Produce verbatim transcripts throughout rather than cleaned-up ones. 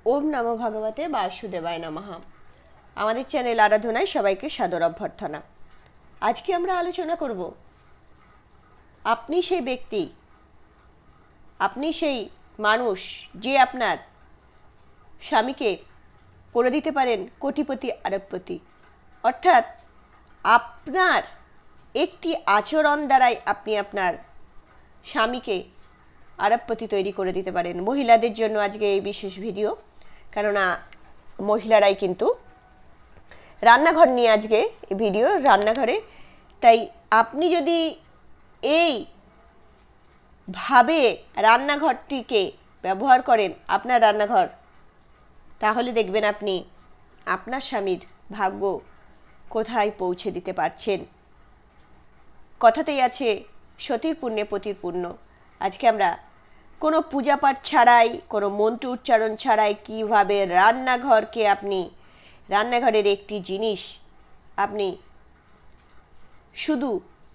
ওম নমো ভগবতে বাসুদেবায় নমঃ। আমাদের চ্যানেল আরাধনায় সবাইকে সাদর অভ্যর্থনা। আজকে আমরা আলোচনা করব আপনি সেই ব্যক্তি, আপনি সেই মানুষ যে আপনার স্বামীকে করে দিতে পারেন কোটিপতি আরবপতি। অর্থাৎ আপনার একটি আচরণ দ্বারাই আপনি আপনার স্বামীকে আরবপতি তৈরি করে দিতে পারেন। মহিলাদের জন্য আজকে এই বিশেষ ভিডিও, কেননা মহিলারাই কিন্তু রান্নাঘর নিয়ে আজকে এই ভিডিও, রান্নাঘরে। তাই আপনি যদি এই ভাবে রান্নাঘরটিকে ব্যবহার করেন, আপনার রান্নাঘর, তাহলে দেখবেন আপনি আপনার স্বামীর ভাগ্য কোথায় পৌঁছে দিতে পারছেন। কথাতেই আছে সতীর পুণ্যে পতির পুণ্য। আজকে আমরা কোনো পূজাপাঠ ছাড়াই, কোনো মন্ত্র উচ্চারণ ছাড়াই কীভাবে রান্নাঘরকে আপনি, রান্নাঘরের একটি জিনিস আপনি শুধু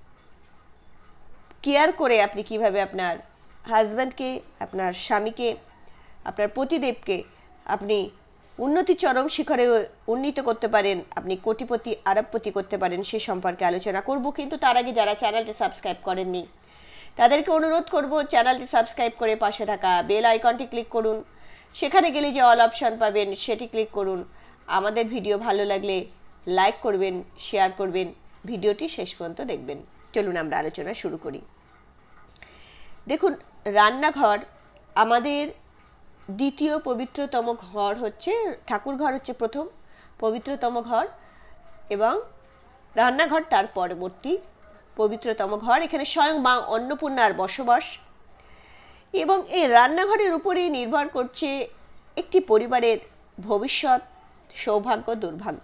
কেয়ার করে আপনি কিভাবে আপনার হাজব্যান্ডকে, আপনার স্বামীকে, আপনার পতিদেবকে আপনি উন্নতি চরম শিখরে উন্নীত করতে পারেন, আপনি কোটিপতি আরবপতি করতে পারেন, সে সম্পর্কে আলোচনা করব। কিন্তু তার আগে যারা চ্যানেলটি সাবস্ক্রাইব করেননি তাদেরকে অনুরোধ করব চ্যানেলটি সাবস্ক্রাইব করে পাশে থাকা বেল আইকনটি ক্লিক করুন। সেখানে গেলে যে অল অপশান পাবেন সেটি ক্লিক করুন। আমাদের ভিডিও ভালো লাগলে লাইক করবেন, শেয়ার করবেন, ভিডিওটি শেষ পর্যন্ত দেখবেন। চলুন আমরা আলোচনা শুরু করি। দেখুন, রান্নাঘর আমাদের দ্বিতীয় পবিত্রতম ঘর হচ্ছে, ঠাকুর ঘর হচ্ছে প্রথম পবিত্রতম ঘর এবং রান্নাঘর তার পরবর্তী পবিত্রতম ঘর। এখানে স্বয়ং মা অন্নপূর্ণার বসবাস এবং এই রান্নাঘরের উপরেই নির্ভর করছে একটি পরিবারের ভবিষ্যৎ, সৌভাগ্য, দুর্ভাগ্য।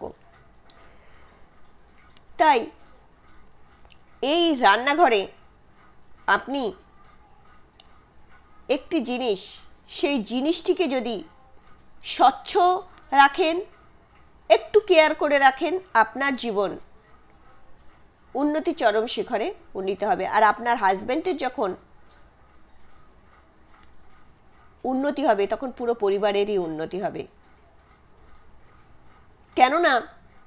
তাই এই রান্নাঘরে আপনি একটি জিনিস, সেই জিনিসটিকে যদি স্বচ্ছ রাখেন, একটু কেয়ার করে রাখেন, আপনার জীবন উন্নতি চরম শিখরে উন্নীত হবে। আর আপনার হাজব্যান্ডের যখন উন্নতি হবে তখন পুরো পরিবারেরই উন্নতি হবে। কেননা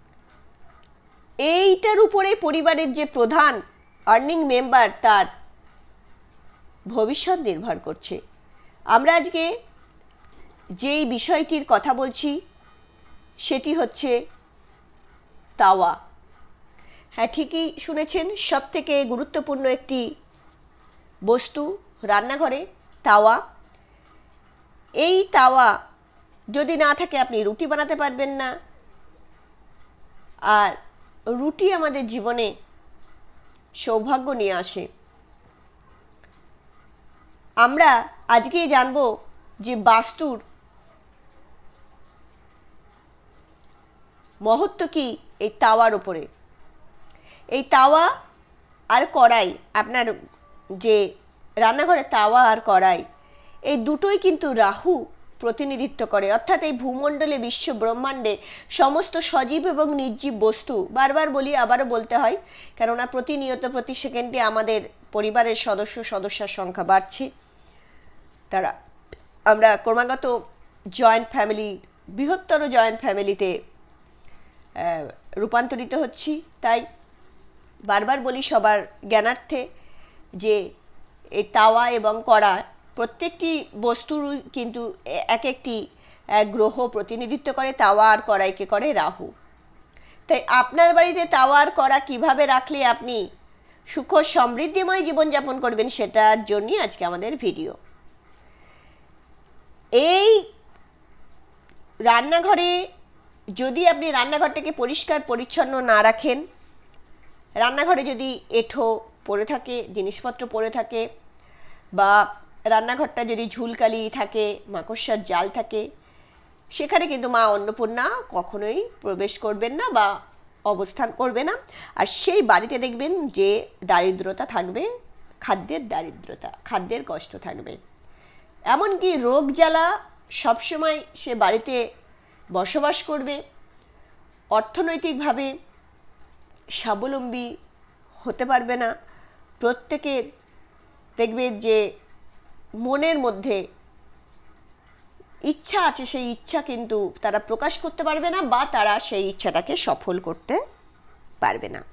এইটার উপরে পরিবারের যে প্রধান আর্নিং মেম্বার, তার ভবিষ্যৎ নির্ভর করছে। আমরা আজকে যেই বিষয়টির কথা বলছি সেটি হচ্ছে তাওয়া। হ্যাঁ, ঠিকই শুনেছেন, সব থেকে গুরুত্বপূর্ণ একটি বস্তু রান্নাঘরে তাওয়া। এই তাওয়া যদি না থাকে আপনি রুটি বানাতে পারবেন না। আর রুটি আমাদের জীবনে সৌভাগ্য নিয়ে আসে। আমরা আজকে জানবো যে বাস্তুর মহত্ব কি এই তাওয়ার উপরে। এই তাওয়া আর কড়াই, আপনার যে রান্নাঘরে তাওয়া আর কড়াই, এই দুটোই কিন্তু রাহু প্রতিনিধিত্ব করে। অর্থাৎ এই ভূমণ্ডলে, বিশ্ব ব্রহ্মাণ্ডে সমস্ত সজীব এবং নির্জীব বস্তু, বারবার বলি আবারও বলতে হয়, কেননা প্রতিনিয়ত প্রতি সেকেন্ডে আমাদের পরিবারের সদস্য সদস্যার সংখ্যা বাড়ছে। তারা আমরা ক্রমাগত জয়েন্ট ফ্যামিলি, বৃহত্তর জয়েন্ট ফ্যামিলিতে রূপান্তরিত হচ্ছি। তাই বারবার বলি সবার জ্ঞানার্থে যে এই তাওয়া এবং কড়া, প্রত্যেকটি বস্তুর কিন্তু এক একটি গ্রহ প্রতিনিধিত্ব করে। তাওয়া আর কড়াইকে করে রাহু। তাই আপনার বাড়িতে তাওয়া আর কড়া কীভাবে রাখলে আপনি সুখ সমৃদ্ধিময় জীবনযাপন করবেন, সেটার জন্যই আজকে আমাদের ভিডিও। এই রান্নাঘরে যদি আপনি রান্নাঘরটাকে পরিষ্কার পরিচ্ছন্ন না রাখেন, রান্নাঘরে যদি এঁঠো পড়ে থাকে, জিনিসপত্র পড়ে থাকে, বা রান্নাঘরটা যদি ঝুলকালি থাকে, মাকড়সার জাল থাকে, সেখানে কিন্তু মা অন্নপূর্ণা কখনোই প্রবেশ করবেন না বা অবস্থান করবে না। আর সেই বাড়িতে দেখবেন যে দারিদ্রতা থাকবে, খাদ্যের দারিদ্রতা, খাদ্যের কষ্ট থাকবে, এমনকি রোগ জ্বালা সবসময় সে বাড়িতে বসবাস করবে। অর্থনৈতিকভাবে স্বাবলম্বী হতে পারবে না। প্রত্যেকের দেখবে যে মনের মধ্যে ইচ্ছা আছে সেই ইচ্ছা কিন্তু তারা প্রকাশ করতে পারবে না বা তারা সেই ইচ্ছাটাকে সফল করতে পারবে না।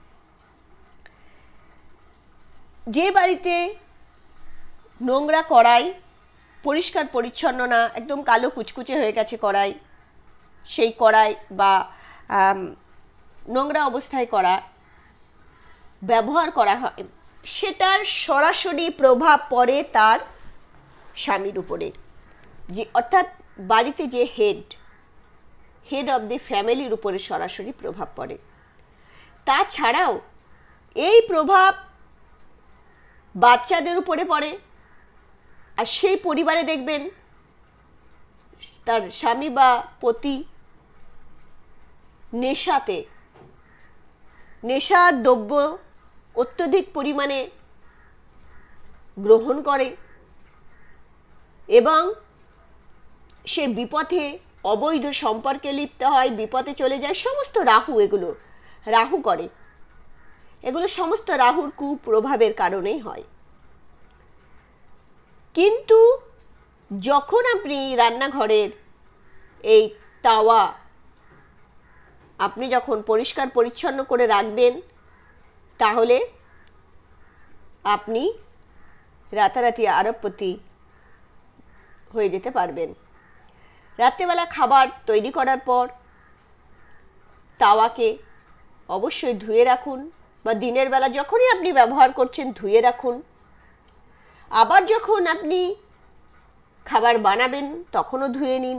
যে বাড়িতে নোংরা কড়াই, পরিষ্কার পরিচ্ছন্ন না, একদম কালো কুচকুচে হয়ে গেছে কড়াই, সেই কড়াই বা নোংরা অবস্থায় করা ব্যবহার করা হয়, সেটার সরাসরি প্রভাব পড়ে তার স্বামীর উপরে, যে অর্থাৎ বাড়িতে যে হেড হেড অব দি ফ্যামিলির উপরে সরাসরি প্রভাব পড়ে। তাছাড়াও এই প্রভাব বাচ্চাদের উপরে পড়ে, আর সেই পরিবারে দেখবেন তার স্বামী বা পতি নেশাতে নেশার দ্রব্য অত্যধিক পরিমাণে গ্রহণ করে এবং সে বিপথে অবৈধ সম্পর্কে লিপ্ত হয়, বিপথে চলে যায়। সমস্ত রাহু এগুলো রাহু করে, এগুলো সমস্ত রাহুর কুপ্রভাবের কারণেই হয়। কিন্তু যখন আপনি রান্নাঘরের এই তাওয়া আপনি যখন পরিষ্কার পরিচ্ছন্ন করে রাখবেন, তাহলে আপনি রাতারাতি আরবপতি হয়ে যেতে পারবেন। রাত্রেবেলা খাবার তৈরি করার পর তাওয়াকে অবশ্যই ধুয়ে রাখুন, বা দিনের বেলা যখনই আপনি ব্যবহার করছেন ধুয়ে রাখুন। আবার যখন আপনি খাবার বানাবেন তখনও ধুয়ে নিন।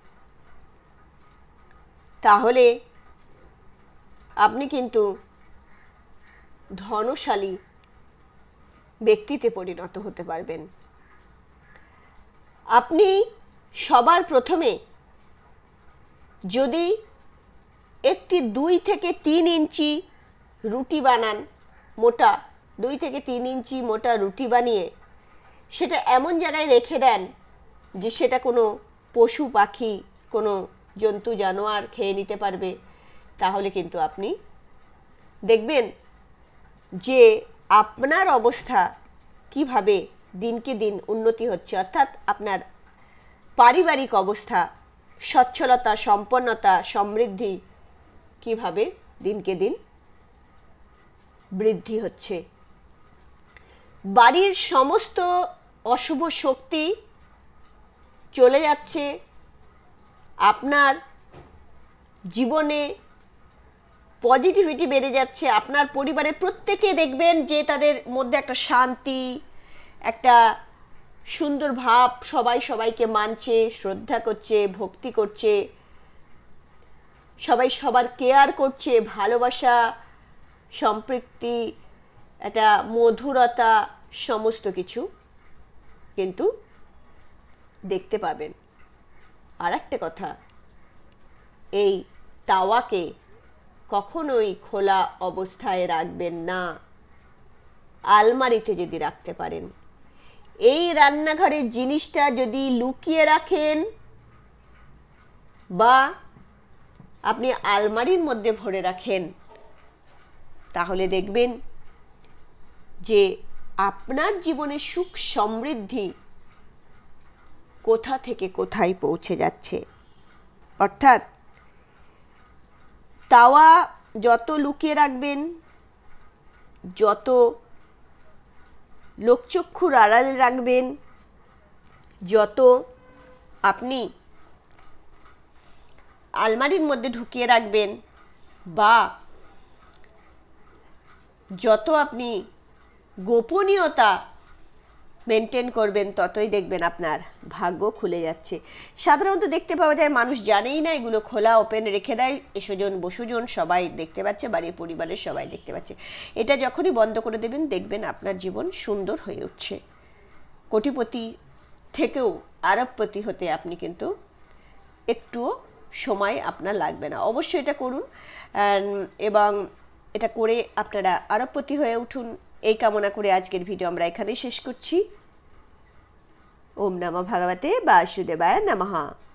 তাহলে আপনি কিন্তু ধনশালী ব্যক্তিতে পরিণত হতে পারবেন। আপনি সবার প্রথমে যদি একটি দুই থেকে তিন ইঞ্চি রুটি বানান, মোটা দুই থেকে তিন ইঞ্চি মোটা রুটি বানিয়ে সেটা এমন জায়গায় রেখে দেন যে সেটা কোনো পশু পাখি, কোনো জন্তু জানোয়ার খেয়ে নিতে পারবে, তাহলে কিন্তু আপনি দেখবেন যে আপনার অবস্থা কিভাবে দিনকে দিন উন্নতি হচ্ছে, অর্থাৎ আপনার পারিবারিক অবস্থা, সচ্ছলতা, সম্পন্নতা, সমৃদ্ধি কিভাবে দিনকে দিন বৃদ্ধি হচ্ছে। বাড়ির সমস্ত অশুভ শক্তি চলে যাচ্ছে, আপনার জীবনে পজিটিভিটি বেড়ে যাচ্ছে। আপনার পরিবারের প্রত্যেকে দেখবেন যে তাদের মধ্যে একটা শান্তি, একটা সুন্দর ভাব, সবাই সবাইকে মানছে, শ্রদ্ধা করছে, ভক্তি করছে, সবাই সবার কেয়ার করছে, ভালোবাসা, সম্পৃক্তি, একটা মধুরতা, সমস্ত কিছু কিন্তু দেখতে পাবেন। আর একটা কথা, এই তাওয়াকে কখনোই খোলা অবস্থায় রাখবেন না, আলমারিতে যদি রাখতে পারেন। এই রান্নাঘরের জিনিসটা যদি লুকিয়ে রাখেন বা আপনি আলমারির মধ্যে ভরে রাখেন, তাহলে দেখবেন যে আপনার জীবনে সুখ সমৃদ্ধি কোথা থেকে কোথায় পৌঁছে যাচ্ছে। অর্থাৎ তাওয়া যত লুকিয়ে রাখবেন, যত লোকচক্ষুর আড়ালে রাখবেন, যত আপনি আলমারির মধ্যে ঢুকিয়ে রাখবেন বা যত আপনি গোপনীয়তা মেনটেন করবেন, ততই দেখবেন আপনার ভাগ্য খুলে যাচ্ছে। সাধারণত দেখতে পাওয়া যায় মানুষ জানেই না, এগুলো খোলা ওপেন রেখে দেয়, এসোজন বসুজন সবাই দেখতে পাচ্ছে, বাড়ির পরিবারের সবাই দেখতে পাচ্ছে। এটা যখনই বন্ধ করে দেবেন, দেখবেন আপনার জীবন সুন্দর হয়ে উঠছে। কোটিপতি থেকেও আরবপতি হতে আপনি কিন্তু একটুও সময় আপনার লাগবে না। অবশ্যই এটা করুন এবং এটা করে আপনারা আরবপতি হয়ে উঠুন, এই কামনা করে আজকের ভিডিও আমরা এখানেই শেষ করছি। ওম নমঃ ভগবতে বাসুদেবায় নমঃ।